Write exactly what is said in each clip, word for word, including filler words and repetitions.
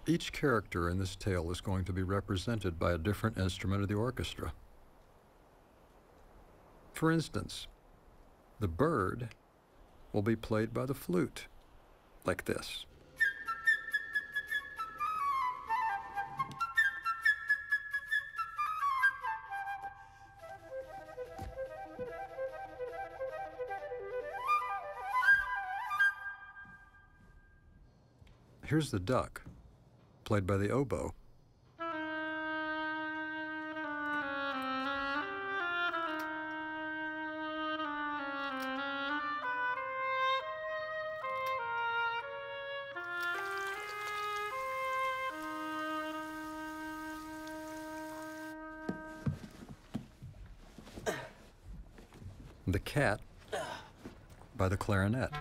Each character in this tale is going to be represented by a different instrument of the orchestra. For instance, the bird will be played by the flute, like this. Here's the duck, played by the oboe. The cat by the clarinet.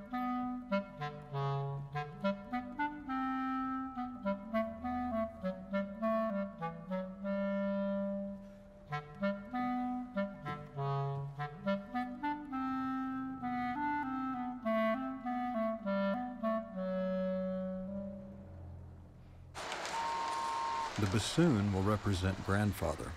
The bassoon will represent grandfather.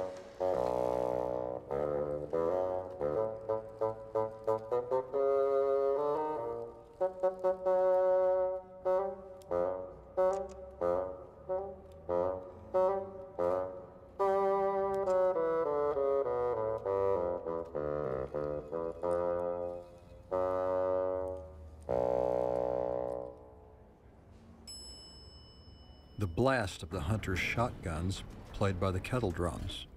The blast of the hunter's shotguns, played by the kettle drums.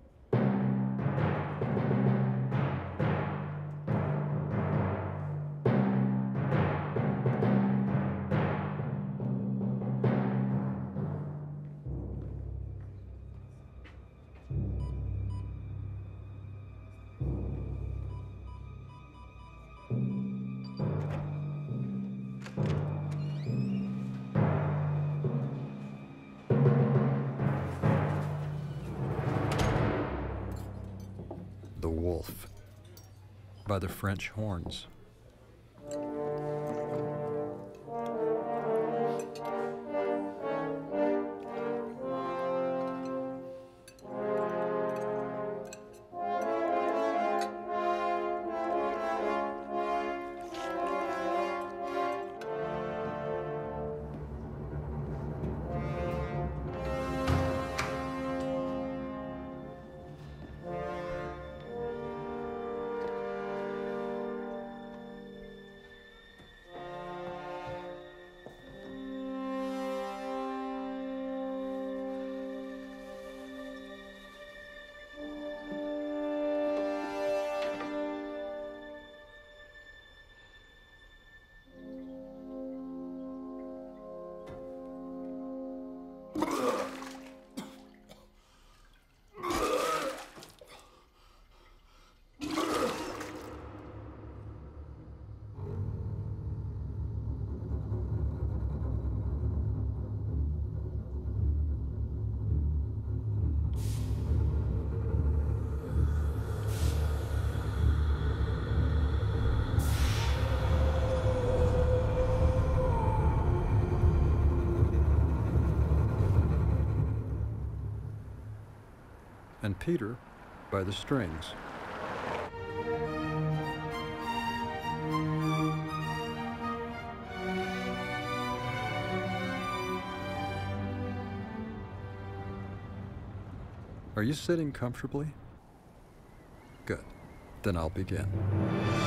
The wolf by the French horns. And Peter by the strings. Are you sitting comfortably? Good. Then I'll begin.